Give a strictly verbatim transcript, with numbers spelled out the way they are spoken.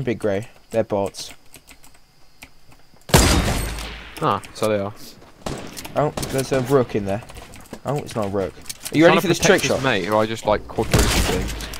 Big grey. They're bots. Ah, so they are. Oh, there's a rook in there. Oh, it's not a rook. Are you ready for this trick shot? Mate, who I just like quadruple things.